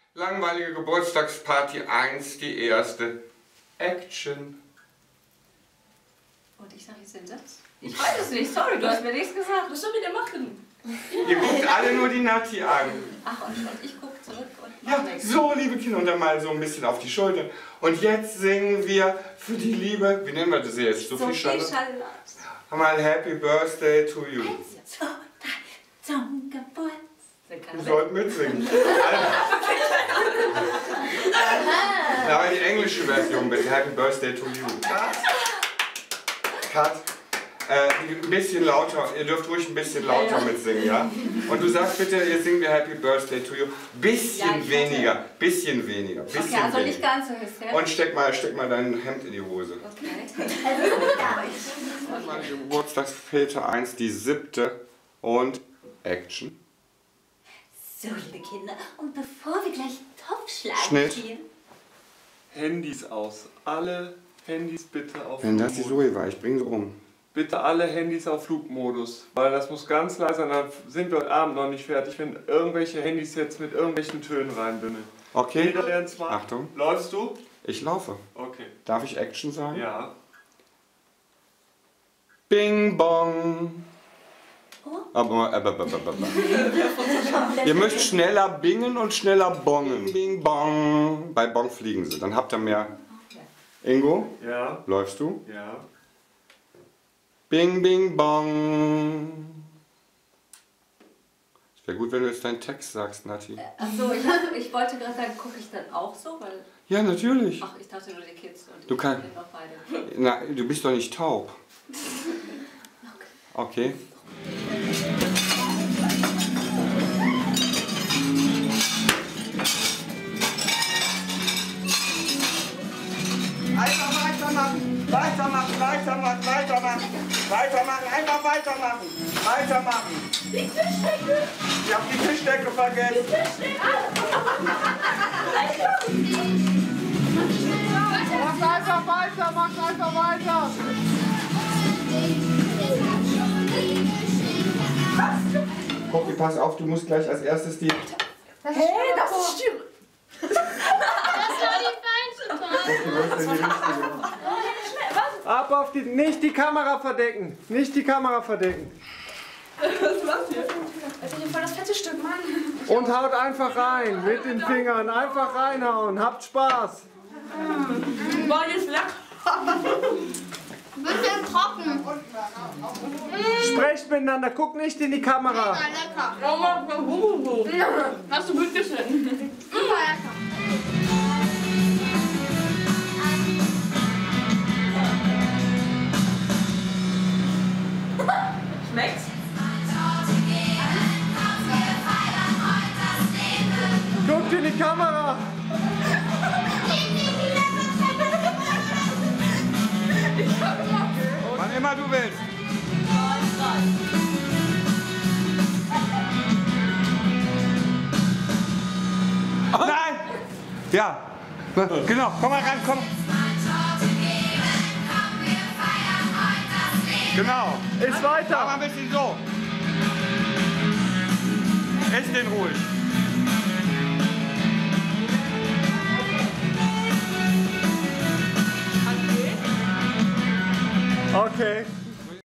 Langweilige Geburtstagsparty 1, die erste. Action. Und ich sage jetzt den Satz? Ich weiß es nicht, sorry, du hast mir nichts gesagt. Was soll ich denn machen? Ihr guckt alle nur die Nati an. Ach, und ich gucke zurück und Ja, mach nichts. so, liebe Kinder, und dann mal so ein bisschen auf die Schulter. Und jetzt singen wir für die Liebe, wie nennen wir das jetzt? Sophie Charlotte? Mal Happy Birthday to you. 1, 2, 3, zum Geburtstag. Du sollst mitsingen. Aber die englische Version bitte. Happy Birthday to you. Cut. Ein bisschen lauter. Ihr dürft ruhig ein bisschen lauter mitsingen, ja? Und du sagst bitte, jetzt singen wir Happy Birthday to you. Bisschen weniger. Bisschen weniger. Bisschen okay, also weniger. nicht ganz so hysterisch. Und steck mal dein Hemd in die Hose. Okay. Meine Geburtstagsfete 1, die 7. Und Action. So, liebe Kinder, und bevor wir gleich Topfschlagen Schnitt. spielen... Handys aus. Alle Handys bitte auf Wenn das die Flugmodus. Zoe war, ich bring sie um. Bitte alle Handys auf Flugmodus. Weil das muss ganz leise sein, dann sind wir heute Abend noch nicht fertig, wenn irgendwelche Handys jetzt mit irgendwelchen Tönen reinbimmeln. Okay. Jeder, der ins Mal. Achtung. Läufst du? Ich laufe. Okay. Darf ich Action sagen? Ja. Bing bong. Ihr müsst schneller bingen und schneller bongen. Bing bong. Bei Bong fliegen sie. Dann habt ihr mehr. Ingo, Ja. läufst du? Ja. Bing bing bong. Es wäre gut, wenn du jetzt deinen Text sagst, Nati. Achso, ich wollte gerade sagen, gucke ich dann auch so? Weil, Ja, natürlich. ach, ich dachte nur die Kids und Du ich kannst- bin noch beide. Na, du bist doch nicht taub. Okay. Einfach weitermachen, weitermachen, weitermachen, weitermachen, weitermachen, einfach weitermachen, weitermachen. Die Tischdecke! Ich hab die Tischdecke vergessen. Mach einfach weiter, mach einfach weiter. Koki, pass auf, du musst gleich als erstes die... Hey, das ist stimmt! Das war die falsche Part. Koki, wo ist denn die richtige? Ab auf die. Nicht die Kamera verdecken. Nicht die Kamera verdecken. Was machst du? Also hier voll das fette Stück, Mann. Und haut einfach rein. Mit den Fingern. Einfach reinhauen. Habt Spaß. Boah, die ist lecker. Bisschen trocken. Sprecht miteinander. Guckt nicht in die Kamera. Lecker. Hast du gut geschnitten. Super lecker. Schmeckt's? Guckt in die Kamera. Wann immer du willst. Nein! Ja, genau, komm mal ran, komm. Genau. Ist Mach mal weiter. ein bisschen so. Ess den ruhig. Okay.